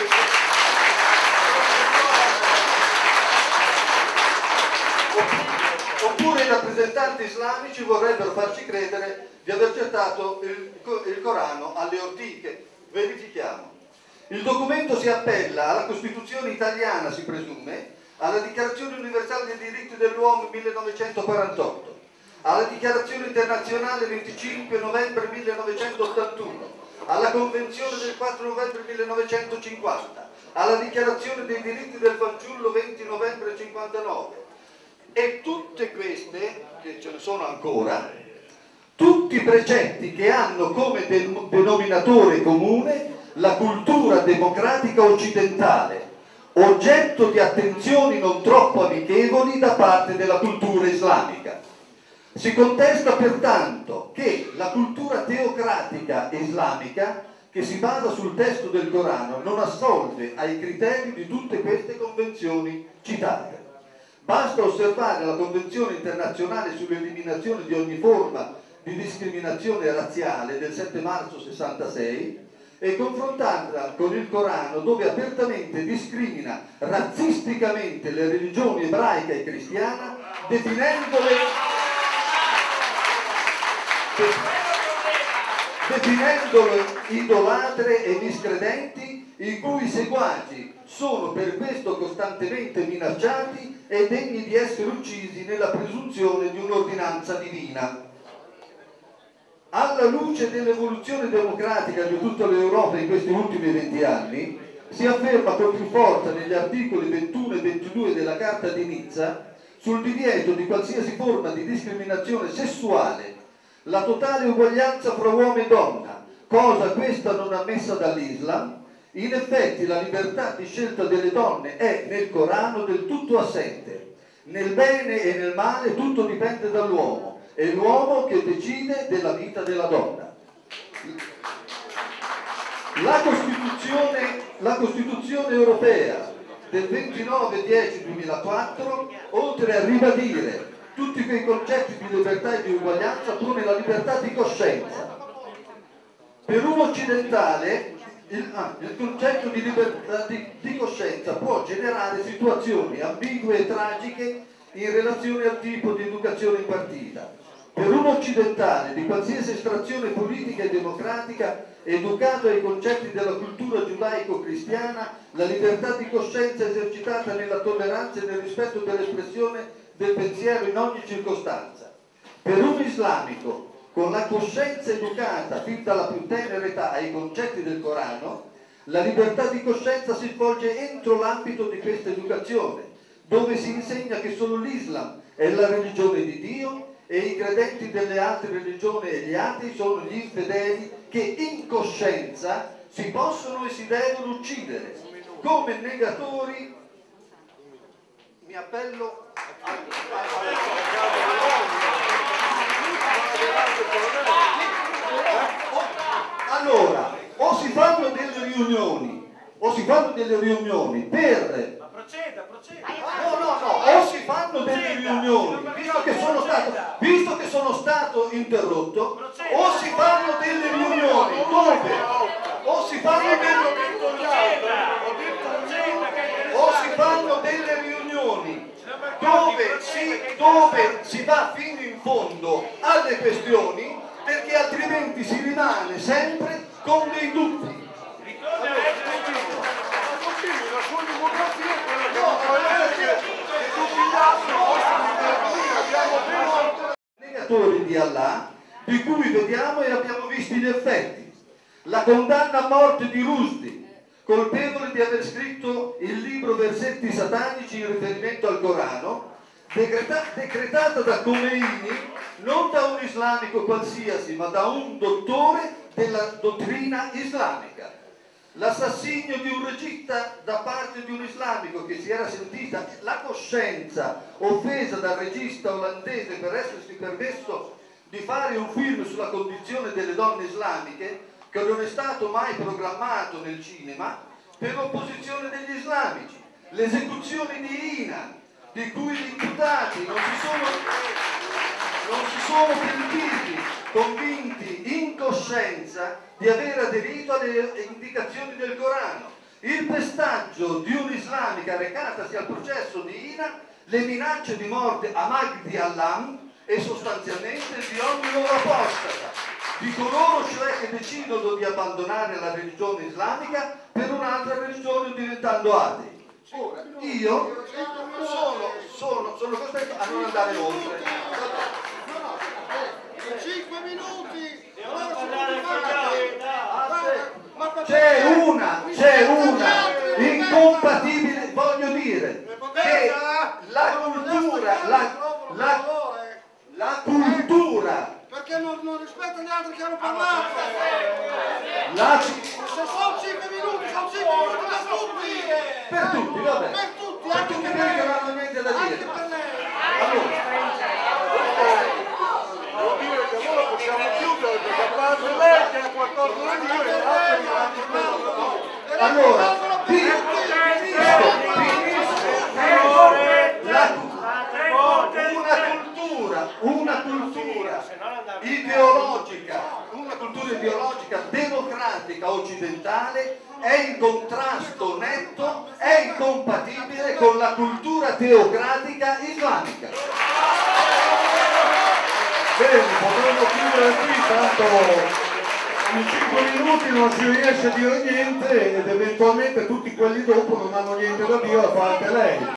Oppure i rappresentanti islamici vorrebbero farci credere di aver gettato il Corano alle ortiche. Verifichiamo. Il documento si appella alla Costituzione italiana, si presume, alla Dichiarazione universale dei diritti dell'uomo 1948, alla Dichiarazione internazionale 25 novembre 1981, alla Convenzione del 4 novembre 1950, alla Dichiarazione dei diritti del fanciullo 20 novembre 59. E tutte queste, che ce ne sono ancora, tutti precetti che hanno come denominatore comune la cultura democratica occidentale, oggetto di attenzioni non troppo amichevoli da parte della cultura islamica. Si contesta pertanto che la cultura teocratica islamica, che si basa sul testo del Corano, non assolve ai criteri di tutte queste convenzioni citate. Basta osservare la Convenzione internazionale sull'eliminazione di ogni forma di discriminazione razziale del 7 marzo 66 e confrontarla con il Corano, dove apertamente discrimina razzisticamente le religioni ebraica e cristiana, definendole idolatre e miscredenti, i cui seguaci sono per questo costantemente minacciati e degni di essere uccisi nella presunzione di un'ordinanza divina. Alla luce dell'evoluzione democratica di tutta l'Europa in questi ultimi 20 anni, si afferma con più forza negli articoli 21 e 22 della Carta di Nizza sul divieto di qualsiasi forma di discriminazione sessuale, la totale uguaglianza fra uomo e donna, cosa questa non ammessa dall'Islam. In effetti la libertà di scelta delle donne è nel Corano del tutto assente. Nel bene e nel male tutto dipende dall'uomo, è l'uomo che decide della vita della donna. La Costituzione europea del 29/10/2004, oltre a ribadire tutti quei concetti di libertà e di uguaglianza, pone la libertà di coscienza. Per un occidentale il concetto di libertà di coscienza può generare situazioni ambigue e tragiche in relazione al tipo di educazione impartita. Per un occidentale di qualsiasi estrazione politica e democratica educato ai concetti della cultura giudaico-cristiana, la libertà di coscienza esercitata nella tolleranza e nel rispetto dell'espressione del pensiero in ogni circostanza. Per un islamico con la coscienza educata fin dalla più tenera età ai concetti del Corano, la libertà di coscienza si svolge entro l'ambito di questa educazione, dove si insegna che solo l'Islam è la religione di Dio e i credenti delle altre religioni e gli atei sono gli infedeli che in coscienza si possono e si devono uccidere. Come negatori mi appello allora, o si fanno delle riunioni per o si fanno delle riunioni, visto che sono stato interrotto, o si fanno delle riunioni dove si va fino in fondo alle questioni, perché altrimenti si rimane sempre con dei dubbi. La sua democrazia è quella che non fa che tutti gli altri abbiamo negatori di Allah, di cui vediamo e abbiamo visto gli effetti. La condanna a morte di Rushdie, colpevole di aver scritto il libro Versetti satanici in riferimento al Corano, decretata da Khomeini non da un islamico qualsiasi, ma da un dottore della dottrina islamica. L'assassinio di un regista da parte di un islamico che si era sentita la coscienza offesa dal regista olandese per essersi permesso di fare un film sulla condizione delle donne islamiche, che non è stato mai programmato nel cinema per l'opposizione degli islamici. L'esecuzione di Ina, di cui gli imputati non si sono pentiti, convinti in coscienza di aver aderito alle indicazioni del Corano. Il pestaggio di un'islamica recatasi al processo di Ina, le minacce di morte a Mahdi Allam e sostanzialmente di ogni loro apostata, di coloro cioè che decidono di abbandonare la religione islamica per un'altra religione diventando atei. Ora, io sono costretto a non andare oltre. 5 minuti! C'è una incompatibile, voglio dire, che la cultura, perché non rispetta gli altri che hanno parlato. Se sono 5 minuti, sono 5 minuti per tutti, vabbè. Per tutti, Per anche tutti per quelli che lei. non hanno niente da dire. Anche per lei. Devo dire che ora possiamo chiudere perché a parte lei che ha qualcosa da dire, allora, una cultura ideologica democratica occidentale è in contrasto netto, è incompatibile con la cultura teocratica islamica. bene, potremmo chiudere qui, tanto in 5 minuti non si riesce a dire niente ed eventualmente tutti quelli dopo non hanno niente da dire a parte lei.